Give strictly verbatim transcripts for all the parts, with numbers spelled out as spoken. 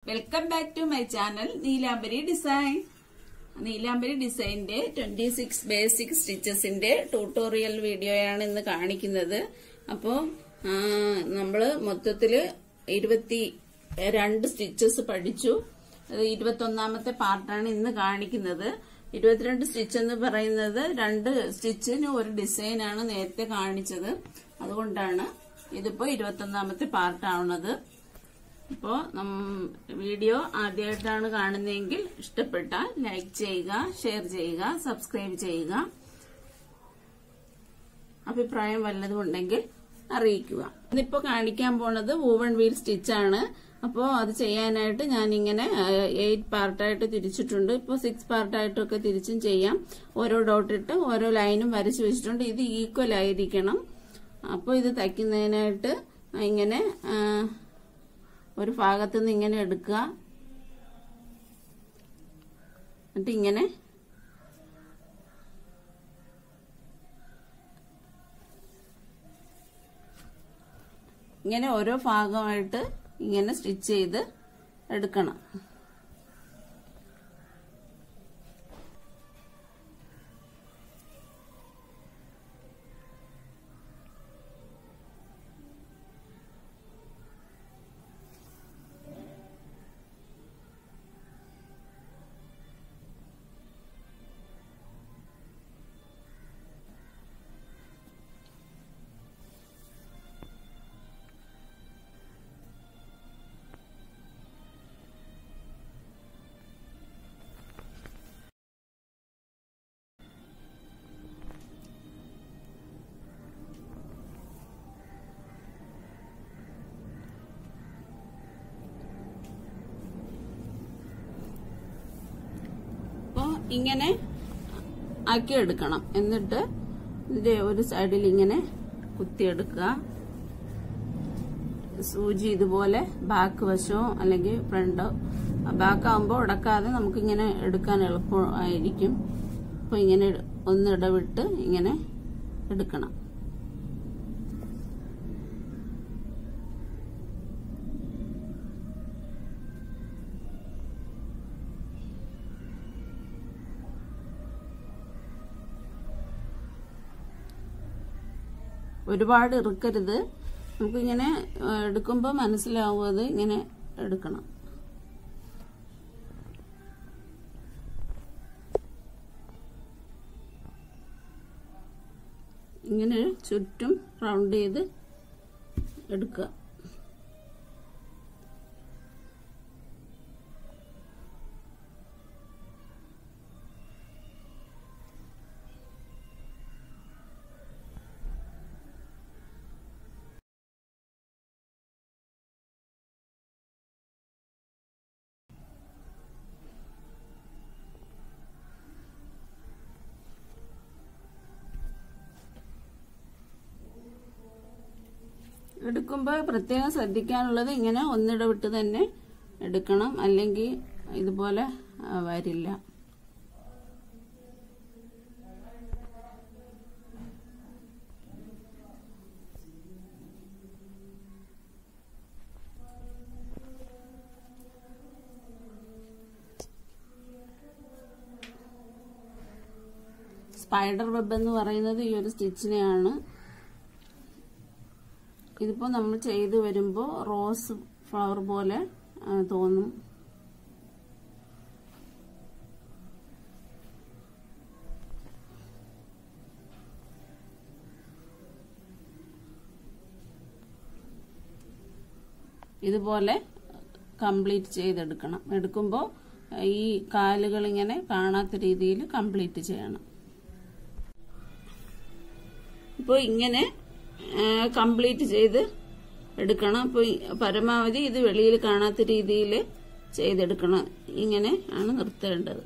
Welcome back to my channel Neelambari design. Neelambari ഡിസൈനിന്റെ twenty six basic സ്റ്റിച്ചസിന്റെ tutorial വീഡിയോയാണ് ഇന്ന് കാണിക്കുന്നത്. അപ്പോ നമ്മള് മൊത്തത്തില് ഇരുപത്തി രണ്ട് സ്റ്റിച്ചസ് പഠിച്ചു. അത് ഇരുപത്തി ഒന്നാമത്തെ പാർട്ടാണ് ഇന്ന് കാണിക്കുന്നത്. ഇരുപത്തിരണ്ട് സ്റ്റിച്ച് എന്ന് പറയുന്നത് രണ്ട് സ്റ്റിച്ചിന് ഒരു ഡിസൈനാണ് നേരത്തെ കാണിച്ചത്. അതുകൊണ്ടാണ് ഇതിപ്പോ ഇരുപത്തി ഒന്നാമത്തെ പാർട്ടാവുന്നത്. അപ്പോ വീഡിയോ ആദ്യമായിട്ടാണ് കാണുന്നതെങ്കിൽ ഇഷ്ടപ്പെട്ടാൽ ലൈക്ക് ചെയ്യുക, ഷെയർ ചെയ്യുക, സബ്സ്ക്രൈബ് ചെയ്യുക. അഭിപ്രായം വല്ലതും ഉണ്ടെങ്കിൽ അറിയിക്കുക. ഇന്നിപ്പോ കാണിക്കാൻ പോണത് വൂവൺ വീൽ സ്റ്റിച്ചാണ്. അപ്പോ അത് ചെയ്യാനായിട്ട് ഞാൻ ഇങ്ങനെ എയ്റ്റ് പാർട്ടായിട്ട് തിരിച്ചിട്ടുണ്ട്. ഇപ്പൊ സിക്സ് പാർട്ടായിട്ടൊക്കെ തിരിച്ചും ചെയ്യാം. ഓരോ ഡോട്ട് ഇട്ട് ഓരോ ലൈനും വരച്ചു വെച്ചിട്ടുണ്ട്. ഇത് ഈക്വൽ ആയിരിക്കണം. അപ്പൊ ഇത് തയ്ക്കുന്നതിനായിട്ട് ഇങ്ങനെ ഒരു ഭാഗത്ത് നിന്ന് ഇങ്ങനെ എടുക്കുക, എന്നിട്ട് ഇങ്ങനെ ഇങ്ങനെ ഓരോ ഭാഗമായിട്ട് ഇങ്ങനെ സ്റ്റിച്ച് ചെയ്ത് എടുക്കണം. ഇങ്ങനെ ആക്കിയെടുക്കണം. എന്നിട്ട് ഇതിന്റെ ഒരു സൈഡിൽ ഇങ്ങനെ കുത്തിയെടുക്കുക. സൂചി ഇതുപോലെ ബാക്ക് വശമോ അല്ലെങ്കിൽ ഫ്രണ്ടോ, ബാക്ക് ആകുമ്പോൾ ഉടക്കാതെ നമുക്കിങ്ങനെ എടുക്കാൻ എളുപ്പമായിരിക്കും. അപ്പൊ ഇങ്ങനെ ഒന്ന് ഇടവിട്ട് ഇങ്ങനെ എടുക്കണം. ഒരുപാട് ഇറുക്കരുത്. നമുക്കിങ്ങനെ എടുക്കുമ്പോൾ മനസ്സിലാവും അത് ഇങ്ങനെ എടുക്കണം. ഇങ്ങനെ ചുറ്റും റൗണ്ട് ചെയ്ത് എടുക്കുക. എടുക്കുമ്പോൾ പ്രത്യേകം ശ്രദ്ധിക്കാനുള്ളത് ഇങ്ങനെ ഒന്നിടവിട്ട് തന്നെ എടുക്കണം, അല്ലെങ്കിൽ ഇതുപോലെ വരില്ല. സ്പൈഡർ വെബ് എന്ന് പറയുന്നത് ഈ ഒരു സ്റ്റിച്ചിനെയാണ്. ഇതിപ്പോ നമ്മൾ ചെയ്തു വരുമ്പോ റോസ് ഫ്ലവർ പോലെ തോന്നും. ഇതുപോലെ കംപ്ലീറ്റ് ചെയ്തെടുക്കണം. എടുക്കുമ്പോൾ ഈ കാലുകൾ ഇങ്ങനെ കാണാത്ത രീതിയിൽ കംപ്ലീറ്റ് ചെയ്യണം. ഇപ്പോൾ ഇങ്ങനെ കംപ്ലീറ്റ് ചെയ്ത് എടുക്കണം. അപ്പോൾ പരമാവധി ഇത് വെളിയിൽ കാണാത്ത രീതിയിൽ ചെയ്തെടുക്കണം. ഇങ്ങനെ ആണ് നിർത്തേണ്ടത്.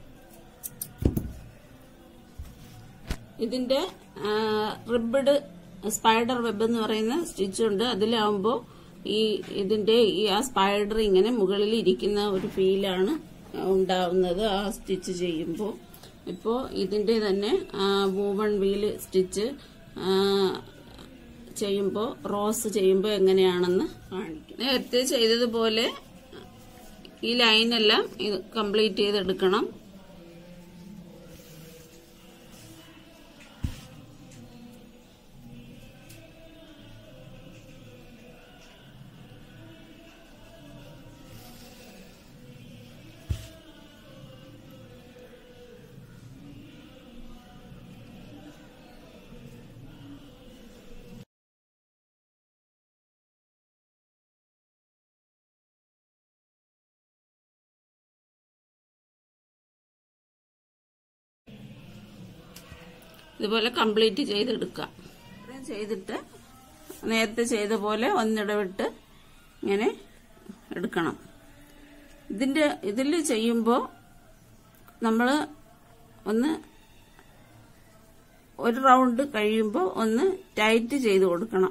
ഇതിന്റെ റിബ്ബഡ് സ്പൈഡർ വെബ് എന്ന് പറയുന്ന സ്റ്റിച്ച് ഉണ്ട്. അതിലാവുമ്പോൾ ഈ ഇതിന്റെ ഈ ആ സ്പൈഡർ ഇങ്ങനെ മുകളിൽ ഇരിക്കുന്ന ഒരു ഫീലാണ് ഉണ്ടാവുന്നത് ആ സ്റ്റിച്ച് ചെയ്യുമ്പോൾ. ഇപ്പോൾ ഇതിന്റെ തന്നെ വൂവൺ വീല് സ്റ്റിച്ച് ചെയ്യുമ്പോൾ റോസ് ചെയ്യുമ്പോൾ എങ്ങനെയാണെന്ന് കാണിക്കും. നേരത്തെ ചെയ്തതുപോലെ ഈ ലൈനെല്ലാം കംപ്ലീറ്റ് ചെയ്തെടുക്കണം. ഇതുപോലെ കംപ്ലീറ്റ് ചെയ്തെടുക്കാം. ചെയ്തിട്ട് നേരത്തെ ചെയ്ത പോലെ ഒന്നിടവിട്ട് ഇങ്ങനെ എടുക്കണം. ഇതിന്റെ ഇതിൽ ചെയ്യുമ്പോൾ നമ്മൾ ഒന്ന് ഒരു റൗണ്ട് കഴിയുമ്പോൾ ഒന്ന് ടൈറ്റ് ചെയ്ത് കൊടുക്കണം.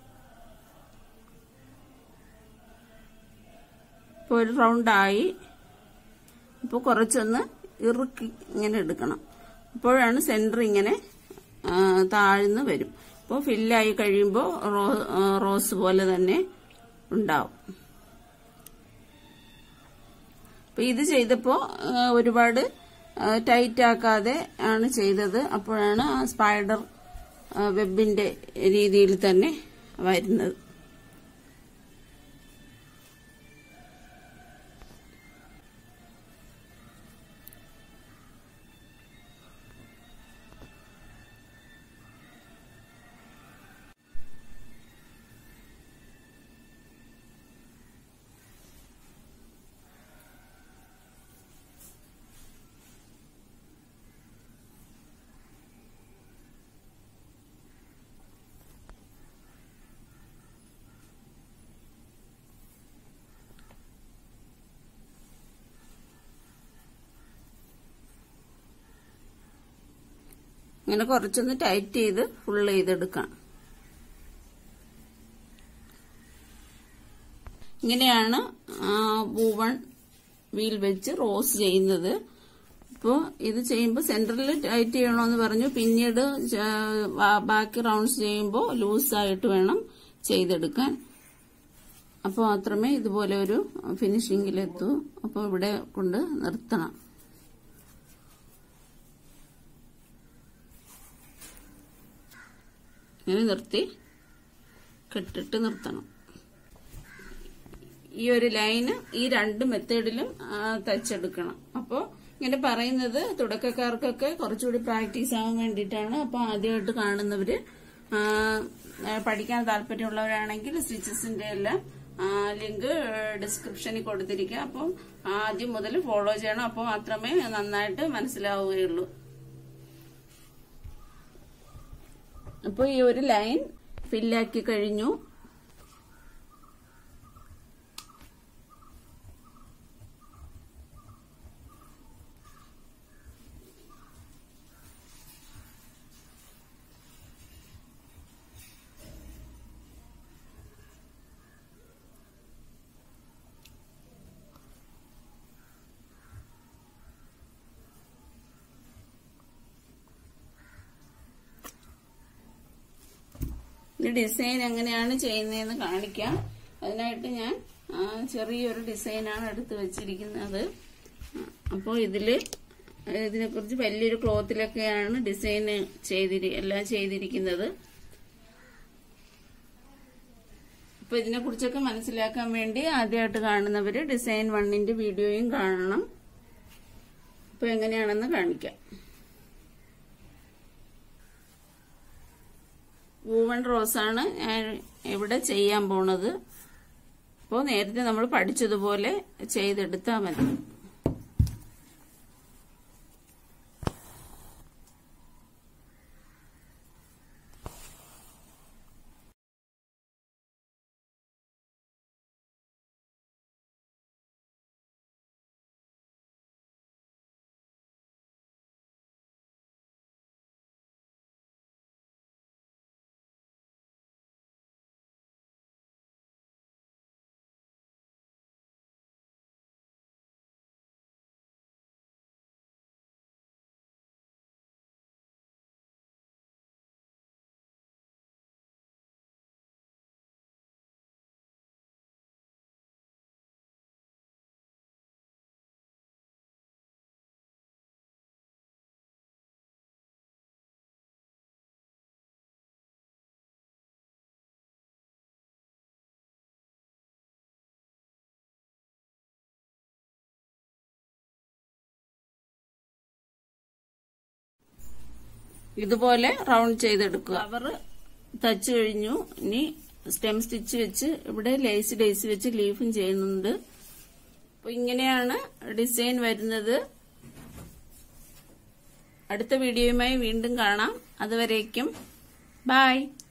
ഇപ്പോൾ ഒരു റൗണ്ടായി. ഇപ്പോൾ കുറച്ചൊന്ന് ഇറുക്കി ഇങ്ങനെ എടുക്കണം. അപ്പോഴാണ് സെന്റർ ഇങ്ങനെ താഴ്ന്നു വരും. അപ്പോൾ ഫില്ലായി കഴിയുമ്പോൾ റോസ് പോലെ തന്നെ ഉണ്ടാവും. അപ്പൊ ഇത് ചെയ്തപ്പോൾ ഒരുപാട് ടൈറ്റ് ആക്കാതെ ആണ് ചെയ്തത്. അപ്പോഴാണ് ആ സ്പൈഡർ വെബിന്റെ രീതിയിൽ തന്നെ വരുന്നത്. ഇങ്ങനെ കുറച്ചൊന്ന് ടൈറ്റ് ചെയ്ത് ഫുൾ ചെയ്തെടുക്കാം. ഇങ്ങനെയാണ് വൂവൺ വീൽ വെച്ച് റോസ് ചെയ്യുന്നത്. അപ്പോൾ ഇത് ചെയ്യുമ്പോൾ സെന്ററിൽ ടൈറ്റ് ചെയ്യണമെന്ന് പറഞ്ഞു. പിന്നീട് ബാക്കി റൗണ്ട്സ് ചെയ്യുമ്പോൾ ലൂസായിട്ട് വേണം ചെയ്തെടുക്കാൻ. അപ്പോൾ മാത്രമേ ഇതുപോലെ ഒരു ഫിനിഷിങ്ങിലെത്തൂ. അപ്പോൾ ഇവിടെ കൊണ്ട് നിർത്തണം. ഇങ്ങനെ നിർത്തി കെട്ടിട്ട് നിർത്തണം. ഈ ഒരു ലൈന് ഈ രണ്ട് മെത്തേഡിലും തച്ചെടുക്കണം. അപ്പോൾ ഇങ്ങനെ പറയുന്നത് തുടക്കക്കാർക്കൊക്കെ കുറച്ചുകൂടി പ്രാക്ടീസ് ആവാൻ വേണ്ടിയിട്ടാണ്. അപ്പോൾ ആദ്യമായിട്ട് കാണുന്നവര് പഠിക്കാൻ താല്പര്യമുള്ളവരാണെങ്കിൽ സ്റ്റിച്ചസിന്റെ എല്ലാം ലിങ്ക് ഡിസ്ക്രിപ്ഷനിൽ കൊടുത്തിരിക്കുക. അപ്പം ആദ്യം മുതൽ ഫോളോ ചെയ്യണം. അപ്പോൾ മാത്രമേ നന്നായിട്ട് മനസ്സിലാവുകയുള്ളൂ. അപ്പോൾ ഈ ഒരു ലൈൻ ഫില്ലാക്കി കഴിഞ്ഞു. ഈ ഡിസൈൻ എങ്ങനെയാണ് ചെയ്യുന്നതെന്ന് കാണിക്കാം. അതിനായിട്ട് ഞാൻ ചെറിയൊരു ഡിസൈനാണ് എടുത്ത് വെച്ചിരിക്കുന്നത്. അപ്പോൾ ഇതില് ഇതിനെക്കുറിച്ച് വലിയൊരു ക്ലോത്തിലൊക്കെയാണ് ഡിസൈൻ ചെയ്തിരി എല്ലാം ചെയ്തിരിക്കുന്നത്. അപ്പൊ ഇതിനെ കുറിച്ചൊക്കെ മനസ്സിലാക്കാൻ വേണ്ടി ആദ്യമായിട്ട് കാണുന്നവര് ഡിസൈൻ വണ്ണിന്റെ വീഡിയോയും കാണണം. അപ്പൊ എങ്ങനെയാണെന്ന് കാണിക്കാം. വൂവൺ റോസാണ് ഞാൻ ഇവിടെ ചെയ്യാൻ പോണത്. അപ്പോൾ നേരത്തെ നമ്മൾ പഠിച്ചതുപോലെ ചെയ്തെടുത്താൽ മതി. ഇതുപോലെ റൗണ്ട് ചെയ്തെടുക്കുക. ഫ്ലവർ തച്ചു കഴിഞ്ഞു. ഇനി സ്റ്റെം സ്റ്റിച്ച് വെച്ച് ഇവിടെ ലേസ് ഡേസ് വെച്ച് ലീഫും ചെയ്യുന്നുണ്ട്. അപ്പൊ ഇങ്ങനെയാണ് ഡിസൈൻ വരുന്നത്. അടുത്ത വീഡിയോയുമായി വീണ്ടും കാണാം. അതുവരേക്കും ബൈ.